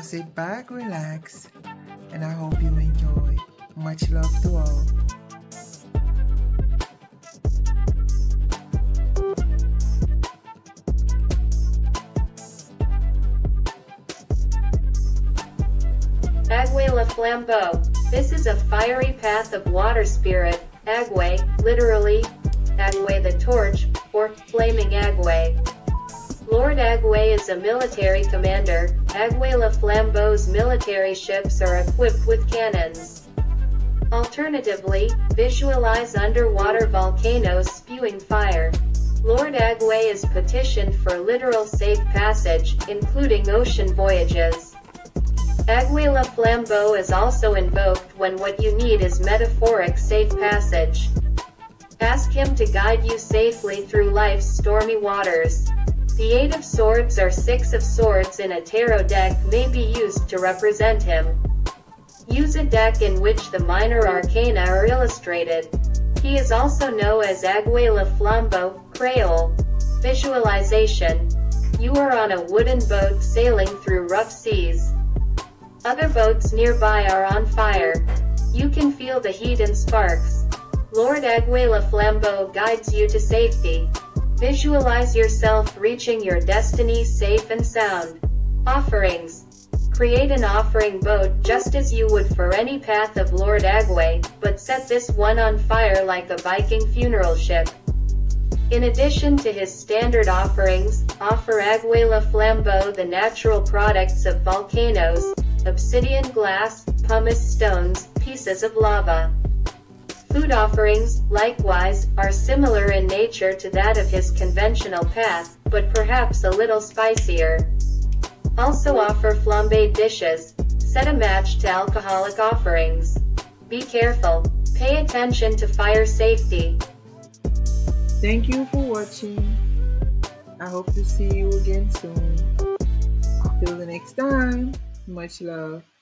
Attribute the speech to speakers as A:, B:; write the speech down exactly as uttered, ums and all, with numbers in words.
A: sit back, relax, and I hope you enjoy. Much love to all.
B: Agwe la Flambeau. This is a fiery path of water spirit, Agwe, literally, Agwe the torch, or flaming Agwe. Lord Agwe is a military commander. Agwe la Flambeau's military ships are equipped with cannons. Alternatively, visualize underwater volcanoes spewing fire. Lord Agwe is petitioned for literal safe passage, including ocean voyages. Agwe la Flambeau is also invoked when what you need is metaphoric safe passage. Ask him to guide you safely through life's stormy waters. The Eight of Swords or Six of Swords in a tarot deck may be used to represent him. Use a deck in which the minor arcana are illustrated. He is also known as Agwe la Flambeau, Creole. Visualization. You are on a wooden boat sailing through rough seas. Other boats nearby are on fire. You can feel the heat and sparks. Lord Agwe la Flambeau guides you to safety. Visualize yourself reaching your destiny safe and sound. Offerings. Create an offering boat just as you would for any path of Lord Agwe, but set this one on fire like a Viking funeral ship. In addition to his standard offerings, offer Agwe la Flambeau the natural products of volcanoes, obsidian glass, pumice stones, pieces of lava. Food offerings, likewise, are similar in nature to that of his conventional path, but perhaps a little spicier. Also offer flambé dishes. Set a match to alcoholic offerings. Be careful. Pay attention to fire safety.
A: Thank you for watching. I hope to see you again soon. Till the next time. Much love.